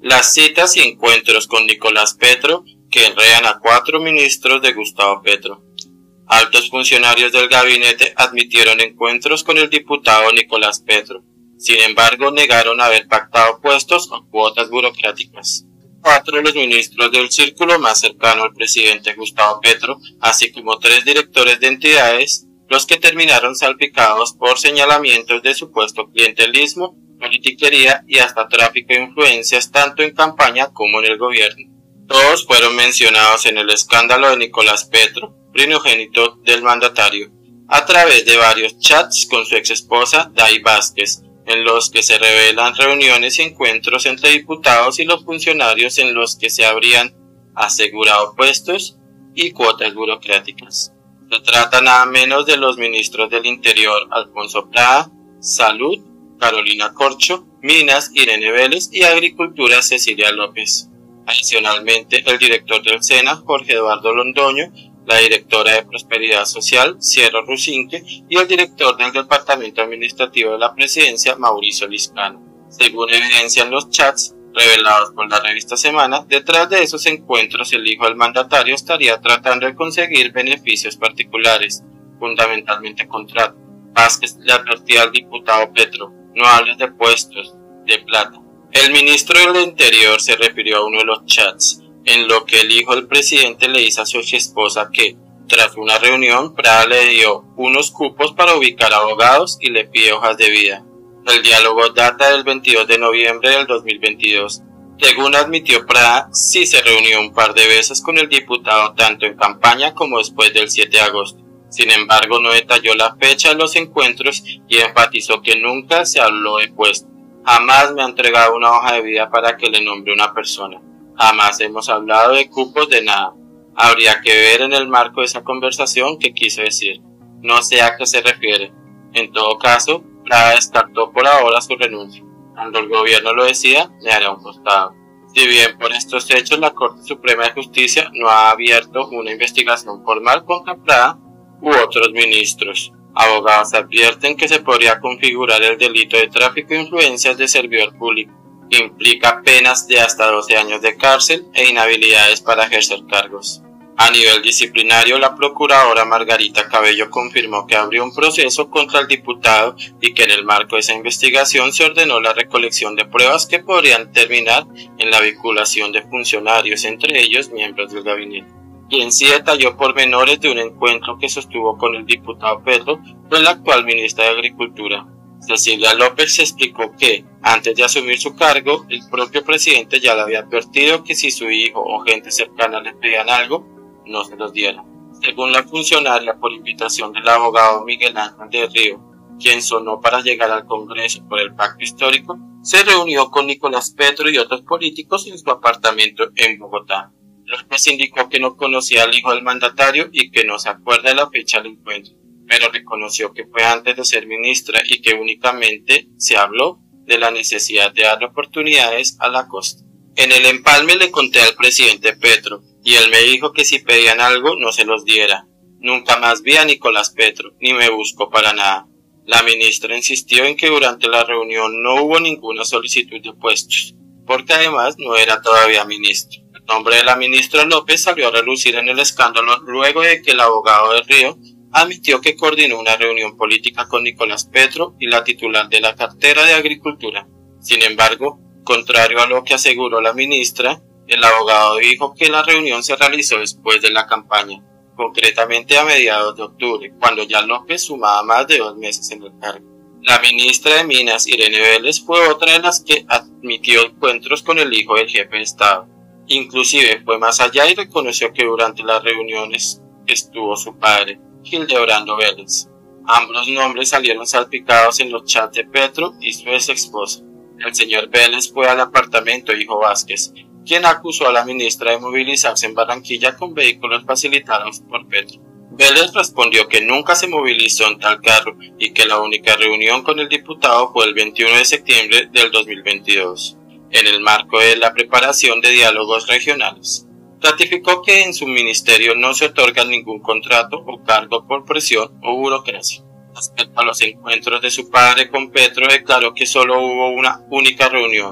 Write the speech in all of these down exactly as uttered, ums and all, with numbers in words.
Las citas y encuentros con Nicolás Petro que enredan a cuatro ministros de Gustavo Petro. Altos funcionarios del gabinete admitieron encuentros con el diputado Nicolás Petro. Sin embargo, negaron haber pactado puestos o cuotas burocráticas. Cuatro de los ministros del círculo más cercano al presidente Gustavo Petro, así como tres directores de entidades, los que terminaron salpicados por señalamientos de supuesto clientelismo, politiquería y hasta tráfico de influencias tanto en campaña como en el gobierno. Todos fueron mencionados en el escándalo de Nicolás Petro, primogénito del mandatario, a través de varios chats con su exesposa Day Vázquez, en los que se revelan reuniones y encuentros entre diputados y los funcionarios en los que se habrían asegurado puestos y cuotas burocráticas. Se trata nada menos de los ministros del Interior Alfonso Prada, Salud Carolina Corcho, Minas Irene Vélez y Agricultura Cecilia López. Adicionalmente, el director del SENA Jorge Eduardo Londoño, la directora de Prosperidad Social, Sierra Rusinque, y el director del Departamento Administrativo de la Presidencia, Mauricio Liscano. Según evidencian los chats revelados por la revista Semana, detrás de esos encuentros el hijo del mandatario estaría tratando de conseguir beneficios particulares, fundamentalmente contratos. Vázquez le advertía al diputado Petro: no hables de puestos, de plata. El ministro del Interior se refirió a uno de los chats, en lo que el hijo del presidente le dice a su esposa que, tras una reunión, Prada le dio unos cupos para ubicar abogados y le pide hojas de vida. El diálogo data del veintidós de noviembre del dos mil veintidós. Según admitió Prada, sí se reunió un par de veces con el diputado tanto en campaña como después del siete de agosto. Sin embargo, no detalló la fecha de los encuentros y enfatizó que nunca se habló de puesto. Jamás me ha entregado una hoja de vida para que le nombre una persona. Jamás hemos hablado de cupos de nada. Habría que ver en el marco de esa conversación qué quiso decir. No sé a qué se refiere. En todo caso, Prada descartó por ahora su renuncia. Cuando el gobierno lo decida, me hará un costado. Si bien por estos hechos la Corte Suprema de Justicia no ha abierto una investigación formal contra Prada u otros ministros, abogados advierten que se podría configurar el delito de tráfico de influencias de servidor público, que implica penas de hasta doce años de cárcel e inhabilidades para ejercer cargos. A nivel disciplinario, la procuradora Margarita Cabello confirmó que abrió un proceso contra el diputado y que en el marco de esa investigación se ordenó la recolección de pruebas que podrían terminar en la vinculación de funcionarios, entre ellos miembros del gabinete. Quien sí detalló pormenores de un encuentro que sostuvo con el diputado Petro fue la actual ministra de Agricultura. Cecilia López se explicó que, antes de asumir su cargo, el propio presidente ya le había advertido que si su hijo o gente cercana le pedían algo, no se los diera. Según la funcionaria, por invitación del abogado Miguel Ángel del Río, quien sonó para llegar al Congreso por el pacto histórico, se reunió con Nicolás Petro y otros políticos en su apartamento en Bogotá. López indicó que no conocía al hijo del mandatario y que no se acuerda de la fecha del encuentro, pero reconoció que fue antes de ser ministra y que únicamente se habló de la necesidad de darle oportunidades a la costa. En el empalme le conté al presidente Petro, y él me dijo que si pedían algo no se los diera. Nunca más vi a Nicolás Petro, ni me buscó para nada. La ministra insistió en que durante la reunión no hubo ninguna solicitud de puestos, porque además no era todavía ministro. El nombre de la ministra López salió a relucir en el escándalo luego de que el abogado del Río admitió que coordinó una reunión política con Nicolás Petro y la titular de la cartera de Agricultura. Sin embargo, contrario a lo que aseguró la ministra, el abogado dijo que la reunión se realizó después de la campaña, concretamente a mediados de octubre, cuando ya López sumaba más de dos meses en el cargo. La ministra de Minas, Irene Vélez, fue otra de las que admitió encuentros con el hijo del jefe de Estado. Inclusive fue más allá y reconoció que durante las reuniones estuvo su padre, Hildebrando Vélez. Ambos nombres salieron salpicados en los chats de Petro y su ex esposa. El señor Vélez fue al apartamento de hijo Vázquez, quien acusó a la ministra de movilizarse en Barranquilla con vehículos facilitados por Petro. Vélez respondió que nunca se movilizó en tal carro y que la única reunión con el diputado fue el veintiuno de septiembre del dos mil veintidós, en el marco de la preparación de diálogos regionales. Ratificó que en su ministerio no se otorga ningún contrato o cargo por presión o burocracia. Respecto a los encuentros de su padre con Petro, declaró que solo hubo una única reunión,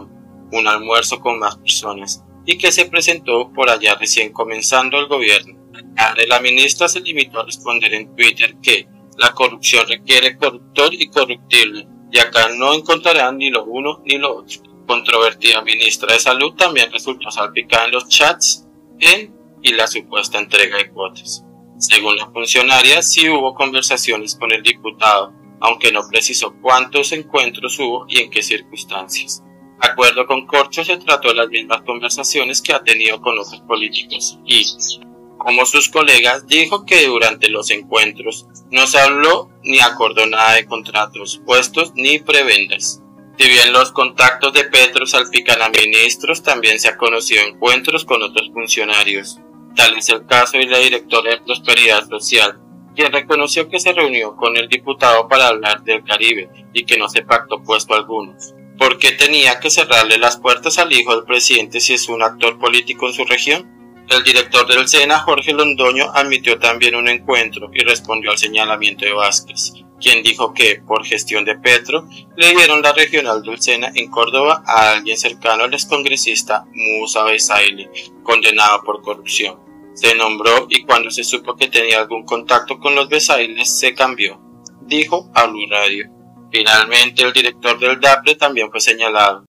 un almuerzo con más personas, y que se presentó por allá recién comenzando el gobierno. La ministra se limitó a responder en Twitter que la corrupción requiere corruptor y corruptible, y acá no encontrarán ni lo uno ni lo otro. Controvertida ministra de Salud también resultó salpicada en los chats en y la supuesta entrega de cuotas. Según la funcionaria, sí hubo conversaciones con el diputado, aunque no precisó cuántos encuentros hubo y en qué circunstancias. De acuerdo con Corcho, se trató de las mismas conversaciones que ha tenido con otros políticos y, como sus colegas, dijo que durante los encuentros no se habló ni acordó nada de contratos, puestos ni prebendas. Si bien los contactos de Petro salpican a ministros, también se ha conocido encuentros con otros funcionarios. Tal es el caso de la directora de Prosperidad Social, quien reconoció que se reunió con el diputado para hablar del Caribe y que no se pactó puesto alguno. ¿Por qué tenía que cerrarle las puertas al hijo del presidente si es un actor político en su región? El director del SENA, Jorge Londoño, admitió también un encuentro y respondió al señalamiento de Vázquez, quien dijo que, por gestión de Petro, le dieron la regional del SENA en Córdoba a alguien cercano al excongresista Musa Besaile, condenado por corrupción. Se nombró y cuando se supo que tenía algún contacto con los Besailes se cambió, dijo a Blue Radio. Finalmente, el director del DAPRE también fue señalado,